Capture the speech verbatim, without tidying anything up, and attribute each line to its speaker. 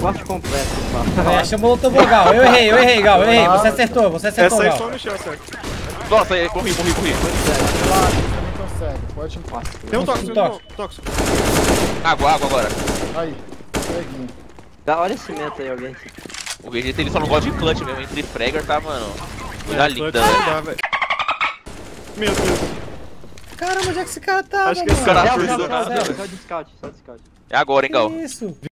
Speaker 1: corte completo.
Speaker 2: É, chamou o Tobogal. Eu errei, eu errei, Gal. Eu errei. Você acertou, você acertou,
Speaker 3: Essa aí
Speaker 2: Gal.
Speaker 3: só mexeu, certo.
Speaker 4: Nossa, aí, corri, corri, corri.
Speaker 5: Claro, também consegue. Pode passar.
Speaker 3: Tem um tóxico, tem um
Speaker 2: Tóxico.
Speaker 3: tóxico.
Speaker 4: Água, água agora.
Speaker 5: Aí, peguinho.
Speaker 1: Dá, olha esse meta aí, alguém.
Speaker 4: O Vegeta ele só não gosta de clutch mesmo. Entre Fragger tá, mano. Coisa linda,
Speaker 3: Clutch não
Speaker 4: velho.
Speaker 3: dá, velho. Meu Deus.
Speaker 2: Caramba, onde é que esse cara tá,
Speaker 3: Acho que esse
Speaker 2: mano?
Speaker 3: cara
Speaker 1: Zero,
Speaker 3: fez
Speaker 1: zero,
Speaker 3: nada.
Speaker 1: zero, zero, só de scout, só de scout.
Speaker 4: É agora, hein, Gal.
Speaker 2: Que isso?